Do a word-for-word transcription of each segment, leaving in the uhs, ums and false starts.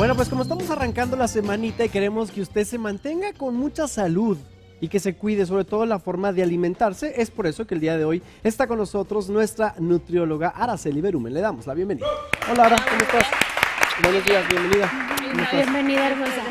Bueno, pues como estamos arrancando la semanita y queremos que usted se mantenga con mucha salud y que se cuide, sobre todo la forma de alimentarse, es por eso que el día de hoy está con nosotros nuestra nutrióloga Araceli Berumen. Le damos la bienvenida. Hola, Ara, ¿cómo estás? Buenos días, bienvenida. Bienvenida, hermosa.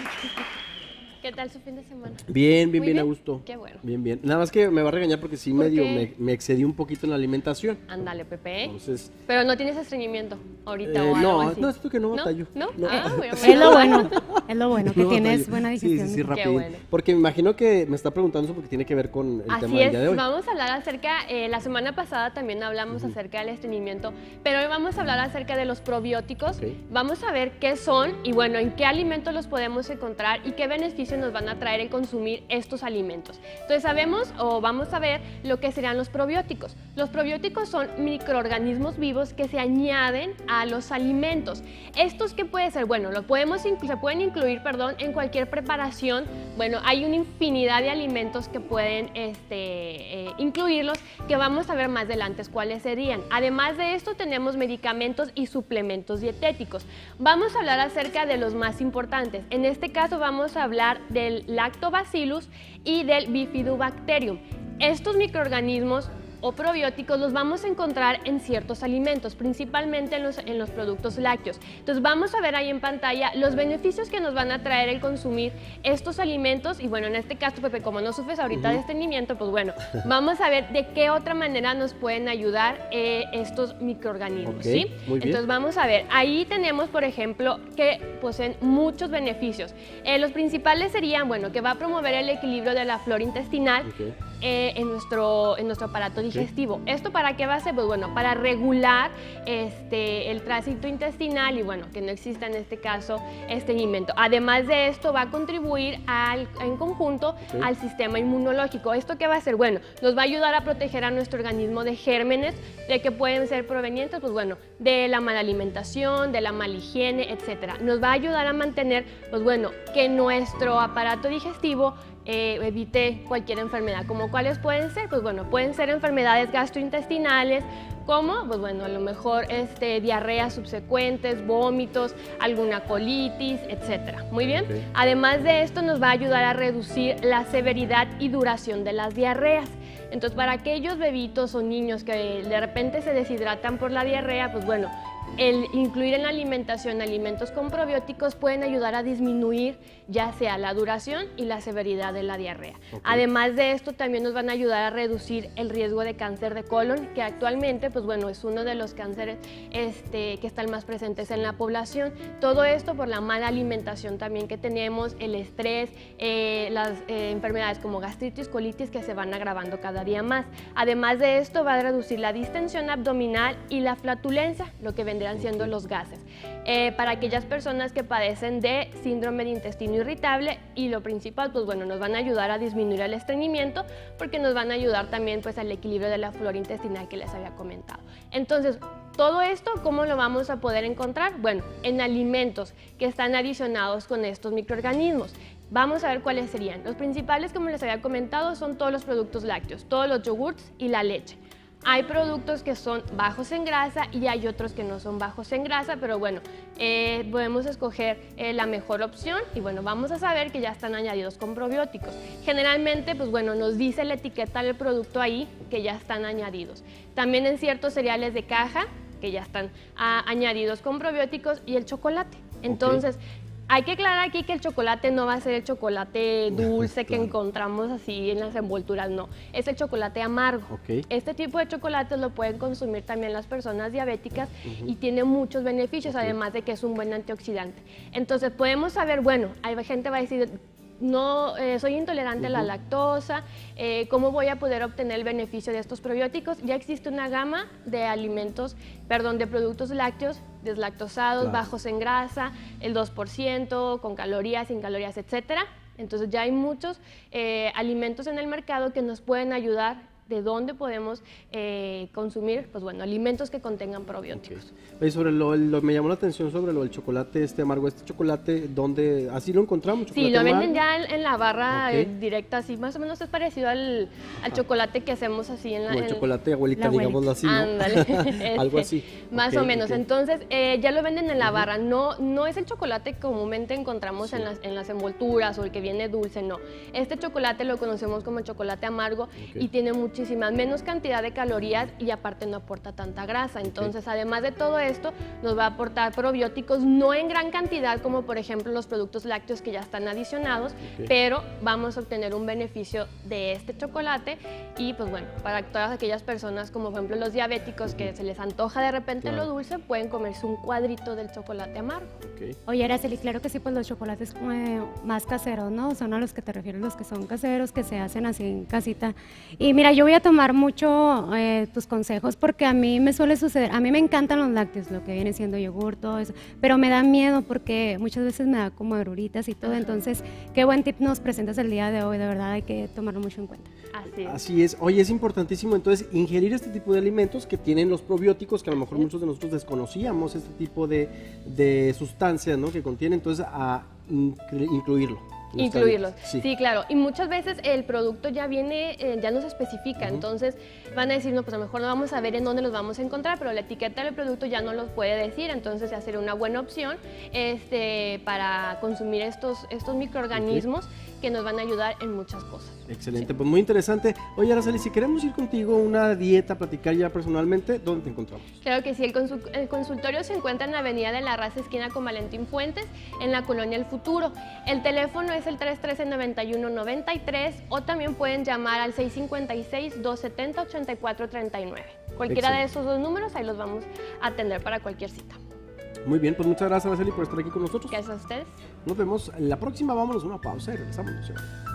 ¿Qué tal su fin de semana? Bien, bien, bien, bien, a gusto. Qué bueno. Bien, bien. Nada más que me va a regañar porque sí ¿Por medio qué? me, me excedí un poquito en la alimentación. Ándale, Pepe. Entonces, Pero no tienes estreñimiento ahorita eh, o algo no, así. no, esto que no ¿No? batallo. ¿No? No. Ah, muy bien. Es lo bueno, es lo bueno, que No tienes batallo. buena digestión. Sí, sí, sí, Qué rápido. bueno. Porque me imagino que me está preguntando eso porque tiene que ver con el Así tema del es, día de hoy. vamos a hablar acerca, eh, la semana pasada también hablamos acerca del estreñimiento, pero hoy vamos a hablar acerca de los probióticos. Ok. Vamos a ver qué son y bueno, en qué alimentos los podemos encontrar y qué beneficios nos van a traer el consumir estos alimentos. Entonces sabemos o vamos a ver lo que serían los probióticos. Los probióticos son microorganismos vivos que se añaden a los alimentos. ¿Estos qué puede ser? Bueno, lo podemos, se pueden incluir, perdón, en cualquier preparación. Bueno, hay una infinidad de alimentos que pueden este, eh, incluirlos, que vamos a ver más adelante cuáles serían. Además de esto, tenemos medicamentos y suplementos dietéticos. Vamos a hablar acerca de los más importantes. En este caso vamos a hablar del Lactobacillus y del Bifidobacterium. Estos microorganismos o probióticos los vamos a encontrar en ciertos alimentos, principalmente en los, en los productos lácteos. Entonces vamos a ver ahí en pantalla los beneficios que nos van a traer el consumir estos alimentos y bueno, en este caso, Pepe, como no sufres ahorita Uh-huh. de estreñimiento, pues bueno, vamos a ver de qué otra manera nos pueden ayudar eh, estos microorganismos, Ok, ¿sí? muy bien. Entonces vamos a ver, ahí tenemos, por ejemplo, que poseen muchos beneficios. Eh, los principales serían, bueno, que va a promover el equilibrio de la flora intestinal, Ok. Eh, en, nuestro, en nuestro aparato digestivo. ¿Esto para qué va a ser? Pues bueno, para regular este, el tránsito intestinal y bueno, que no exista en este caso estreñimiento. Además de esto, va a contribuir al, en conjunto Okay. al sistema inmunológico. ¿Esto qué va a hacer? Bueno, nos va a ayudar a proteger a nuestro organismo de gérmenes, de que pueden ser provenientes, pues bueno, de la mala alimentación, de la mala higiene, etcétera. Nos va a ayudar a mantener, pues bueno, que nuestro aparato digestivo Eh, evite cualquier enfermedad. ¿Como cuáles pueden ser? Pues bueno, pueden ser enfermedades gastrointestinales, como, pues bueno, a lo mejor este, diarreas subsecuentes, vómitos, alguna colitis, etcétera. Muy bien. Ok. Además de esto, nos va a ayudar a reducir la severidad y duración de las diarreas. Entonces, para aquellos bebitos o niños que de repente se deshidratan por la diarrea, pues bueno, el incluir en la alimentación alimentos con probióticos pueden ayudar a disminuir ya sea la duración y la severidad de la diarrea. Okay. Además de esto, también nos van a ayudar a reducir el riesgo de cáncer de colon, que actualmente pues bueno, es uno de los cánceres este, que están más presentes en la población. Todo esto por la mala alimentación también que tenemos, el estrés, eh, las eh, enfermedades como gastritis, colitis que se van agravando cada día más. Además de esto, va a reducir la distensión abdominal y la flatulencia, lo que vendrán siendo los gases. Eh, para aquellas personas que padecen de síndrome de intestino irritable y lo principal, pues bueno, nos van a ayudar a disminuir el estreñimiento porque nos van a ayudar también pues al equilibrio de la flora intestinal que les había comentado. Entonces, todo esto, ¿cómo lo vamos a poder encontrar? Bueno, en alimentos que están adicionados con estos microorganismos. Vamos a ver cuáles serían. Los principales, como les había comentado, son todos los productos lácteos, todos los yogurts y la leche. Hay productos que son bajos en grasa y hay otros que no son bajos en grasa, pero bueno, eh, podemos escoger eh, la mejor opción y bueno, vamos a saber que ya están añadidos con probióticos. Generalmente, pues bueno, nos dice la etiqueta del producto ahí que ya están añadidos. También en ciertos cereales de caja que ya están ah, añadidos con probióticos y el chocolate. Entonces, okay. Hay que aclarar aquí que el chocolate no va a ser el chocolate dulce que claro. encontramos así en las envolturas, no. Es el chocolate amargo. Okay. Este tipo de chocolates lo pueden consumir también las personas diabéticas Uh-huh. y tiene muchos beneficios, Okay. además de que es un buen antioxidante. Entonces podemos saber, bueno, hay gente que va a decir, no, eh, soy intolerante uh-huh. a la lactosa, eh, ¿cómo voy a poder obtener el beneficio de estos probióticos? Ya existe una gama de alimentos, perdón, de productos lácteos deslactosados, Claro. bajos en grasa, el dos por ciento, con calorías, sin calorías, etcétera. Entonces ya hay muchos eh, alimentos en el mercado que nos pueden ayudar de dónde podemos eh, consumir, pues bueno, alimentos que contengan probióticos. Okay. Oye, sobre lo, lo, me llamó la atención sobre lo del chocolate este amargo. Este chocolate, ¿dónde? ¿Así lo encontramos? Sí, lo venden ya en, en la barra okay. directa, así más o menos es parecido al, al chocolate que hacemos así en la... Como el en, chocolate abuelita, digámoslo así, ¿no? Ándale. este, Algo así. Más okay, o menos. Okay. Entonces, eh, ya lo venden en la barra. No, no es el chocolate que comúnmente encontramos sí. en, las, en las envolturas o el que viene dulce, no. Este chocolate lo conocemos como chocolate amargo okay. y tiene muchísima menos cantidad de calorías y aparte no aporta tanta grasa. Entonces, okay. además de todo esto, nos va a aportar probióticos, no en gran cantidad como por ejemplo los productos lácteos que ya están adicionados, okay. pero vamos a obtener un beneficio de este chocolate y pues bueno, para todas aquellas personas como por ejemplo los diabéticos que se les antoja de repente claro. lo dulce, pueden comerse un cuadrito del chocolate amargo. Okay. Oye, Araceli, claro que sí, pues los chocolates eh, más caseros, ¿no? Son a los que te refieres, los que son caseros, que se hacen así en casita. Y mira, yo voy a tomar mucho eh, tus consejos porque a mí me suele suceder, a mí me encantan los lácteos, lo que viene siendo yogur, todo eso, pero me da miedo porque muchas veces me da como eruritas y todo, entonces qué buen tip nos presentas el día de hoy, de verdad hay que tomarlo mucho en cuenta. Así es. Así es. Oye, es importantísimo entonces ingerir este tipo de alimentos que tienen los probióticos, que a lo mejor muchos de nosotros desconocíamos este tipo de, de sustancias, ¿no? que contienen, entonces a incluirlo. Incluirlos, sí. sí, claro. Y muchas veces el producto ya viene, eh, ya nos especifica, uh-huh. entonces van a decir, no, pues a lo mejor no vamos a ver en dónde los vamos a encontrar, pero la etiqueta del producto ya no los puede decir, entonces ya sería una buena opción este, para consumir estos, estos microorganismos okay. que nos van a ayudar en muchas cosas. Excelente, sí. pues muy interesante. Oye, Araceli, si queremos ir contigo a una dieta, platicar ya personalmente, ¿dónde te encontramos? Claro que sí, el, consul el consultorio se encuentra en la Avenida de la Raza, esquina con Valentín Fuentes, en la Colonia El Futuro. El teléfono es el tres uno tres, nueve uno nueve tres o también pueden llamar al seis cinco seis, dos siete cero, ocho cuatro tres nueve. Cualquiera Excelente. de esos dos números, ahí los vamos a atender para cualquier cita. Muy bien, pues muchas gracias, Araceli, por estar aquí con nosotros. Gracias a ustedes. Nos vemos la próxima, vámonos a una pausa y regresamos.